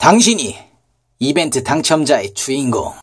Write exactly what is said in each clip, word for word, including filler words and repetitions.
당신이 이벤트 당첨자의 주인공.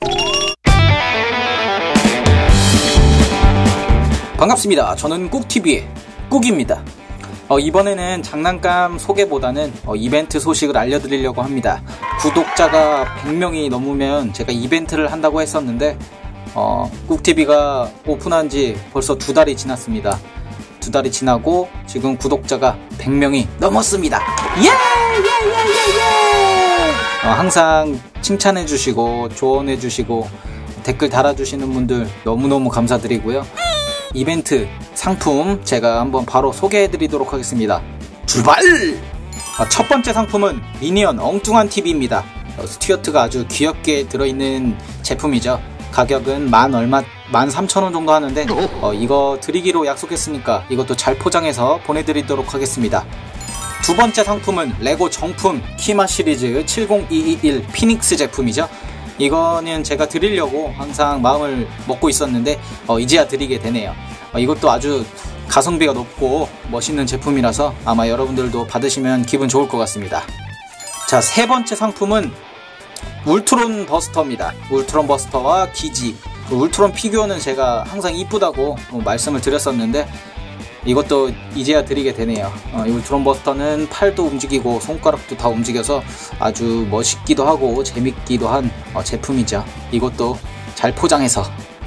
반갑습니다. 저는 꾹티비의 꾹입니다. 어, 이번에는 장난감 소개보다는 어, 이벤트 소식을 알려드리려고 합니다. 구독자가 백 명이 넘으면 제가 이벤트를 한다고 했었는데 어, 꾹티비가 오픈한 지 벌써 두 달이 지났습니다. 두 달이 지나고 지금 구독자가 백 명이 넘었습니다. 예! 예! 예! 예! 예! 어, 항상 칭찬해주시고 조언해주시고 댓글 달아주시는 분들 너무너무 감사드리고요. 이벤트 상품 제가 한번 바로 소개해드리도록 하겠습니다. 출발! 어, 첫 번째 상품은 미니언 엉뚱한 티비입니다. 어, 스튜어트가 아주 귀엽게 들어있는 제품이죠. 가격은 만 얼마, 만 삼천 원 정도 하는데 어, 이거 드리기로 약속했으니까 이것도 잘 포장해서 보내드리도록 하겠습니다. 두 번째 상품은 레고 정품 키마 시리즈 칠공이이일 피닉스 제품이죠. 이거는 제가 드리려고 항상 마음을 먹고 있었는데 어, 이제야 드리게 되네요. 어, 이것도 아주 가성비가 높고 멋있는 제품이라서 아마 여러분들도 받으시면 기분 좋을 것 같습니다. 자, 세 번째 상품은 울트론 버스터입니다. 울트론 버스터와 기지. 울트론 피규어는 제가 항상 이쁘다고 말씀을 드렸었는데 이것도 이제야 드리게 되네요. 어, 이 울트론 버스터는 팔도 움직이고 손가락도 다 움직여서 아주 멋있기도 하고 재밌기도 한 어, 제품이죠. 이것도 잘 포장해서.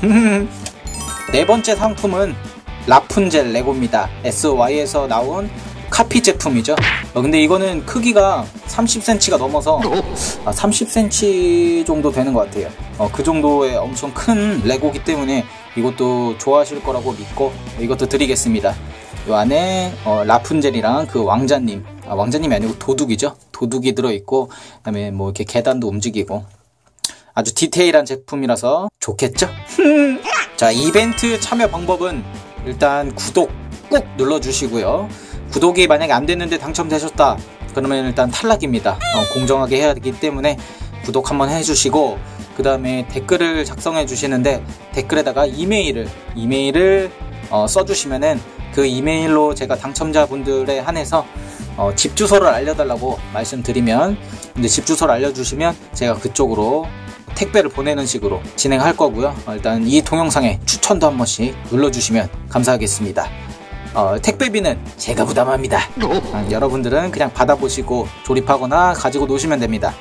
네 번째 상품은 라푼젤 레고입니다. 에스와이에서 나온 카피 제품이죠. 어, 근데 이거는 크기가 삼십 센티미터가 넘어서 아, 삼십 센티미터 정도 되는 것 같아요. 어, 그 정도의 엄청 큰 레고기 때문에 이것도 좋아하실 거라고 믿고 이것도 드리겠습니다. 이 안에 어, 라푼젤이랑 그 왕자님, 아, 왕자님이 아니고 도둑이죠. 도둑이 들어있고 그 다음에 뭐 이렇게 계단도 움직이고 아주 디테일한 제품이라서 좋겠죠? 자, 이벤트 참여 방법은 일단 구독 꾹 눌러주시고요. 구독이 만약에 안 됐는데 당첨되셨다 그러면 일단 탈락입니다. 어, 공정하게 해야 되기 때문에 구독 한번 해주시고 그 다음에 댓글을 작성해 주시는데 댓글에다가 이메일을 이메일을 어, 써주시면은 그 이메일로 제가 당첨자분들에 한해서 어, 집 주소를 알려달라고 말씀드리면 근데 집 주소를 알려주시면 제가 그쪽으로 택배를 보내는 식으로 진행할 거고요. 어, 일단 이 동영상에 추천도 한 번씩 눌러주시면 감사하겠습니다. 어, 택배비는 제가 부담합니다. 어, 여러분들은 그냥 받아보시고 조립하거나 가지고 노시면 됩니다.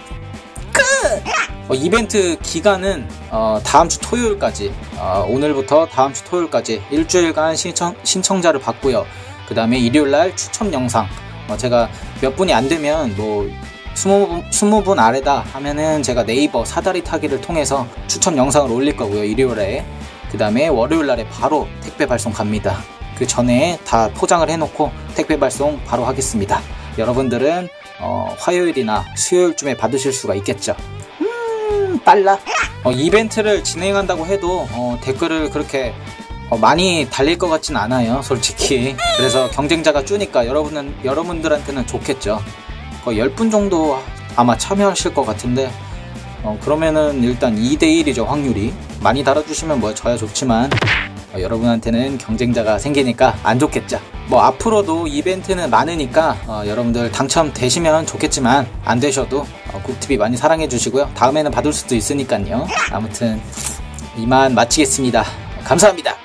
어, 이벤트 기간은 어, 다음주 토요일까지 어, 오늘부터 다음주 토요일까지 일주일간 신청, 신청자를 받고요. 그 다음에 일요일날 추첨 영상 어, 제가 몇 분이 안되면 뭐 스무 분 아래다 하면은 제가 네이버 사다리 타기를 통해서 추첨 영상을 올릴 거고요. 일요일에 그 다음에 월요일날에 바로 택배 발송 갑니다. 그 전에 다 포장을 해놓고 택배 발송 바로 하겠습니다. 여러분들은 어, 화요일이나 수요일쯤에 받으실 수가 있겠죠. 음 빨라. 어, 이벤트를 진행한다고 해도 어, 댓글을 그렇게 어, 많이 달릴 것 같진 않아요, 솔직히. 그래서 경쟁자가 주니까 여러분은, 여러분들한테는 좋겠죠. 거의 십 분 정도 아마 참여하실 것 같은데 어, 그러면은 일단 이 대 일이죠, 확률이. 많이 달아주시면 뭐 저야 좋지만 어, 여러분한테는 경쟁자가 생기니까 안 좋겠죠. 뭐 앞으로도 이벤트는 많으니까 어, 여러분들 당첨되시면 좋겠지만 안 되셔도 어, 꾹티비 많이 사랑해 주시고요. 다음에는 받을 수도 있으니까요. 아무튼 이만 마치겠습니다. 감사합니다.